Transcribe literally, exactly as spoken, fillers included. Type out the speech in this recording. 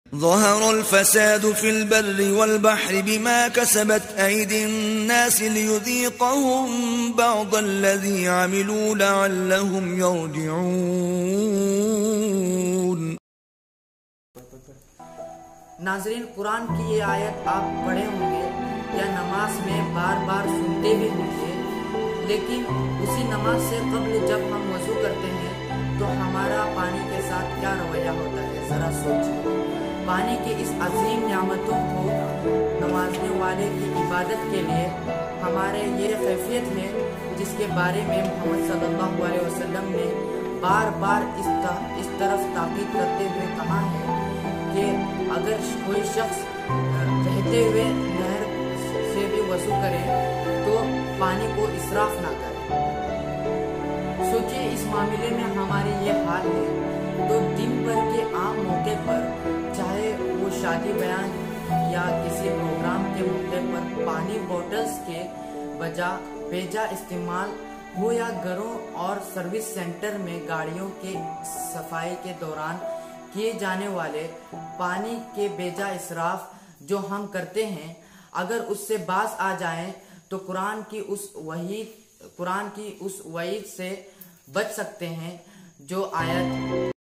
ظهر الفساد في البر والبحر بما كسبت أيدي الناس ليذيقهم بعض الذي عملوا لعلهم يرجعون. ناظرین، قرآن کی یہ آیت آپ پڑھے ہوں گے یا نماز میں بار بار سنتے بھی ہوں گے، لیکن اسی نماز سے قبل جب ہم وضو کرتے ہیں تو ہمارا پانی کے ساتھ کیا رویہ ہوتا ہے، ذرا سوچیں. پانی کی اس عظیم نعمتوں کو نوازنے والے کی عبادت کے لیے ہمارے یہ کیفیت ہے جس کے بارے میں محمد صلی اللہ علیہ وسلم نے بار بار اس طرف تاکید کرتے ہوئے کہا ہے کہ اگر کوئی شخص رہتے ہوئے نہر سے بھی وضو کرے تو پانی کو اسراف نہ کرے. سوچئے اس معاملے میں ہماری یہ حال ہے تو دن بھر کے عام موقع پر، چاہے وہ شادی بیان یا کسی پروگرام کے موقع پر، پانی بوٹلز کے بجا بیجا استعمال ہو یا گھروں اور سروس سینٹر میں گاڑیوں کے صفائی کے دوران کیے جانے والے پانی کے بیجا اسراف جو ہم کرتے ہیں، اگر اس سے باز آ جائیں تو قرآن کی اس وعید قرآن کی اس وعید سے بچ سکتے ہیں جو آیت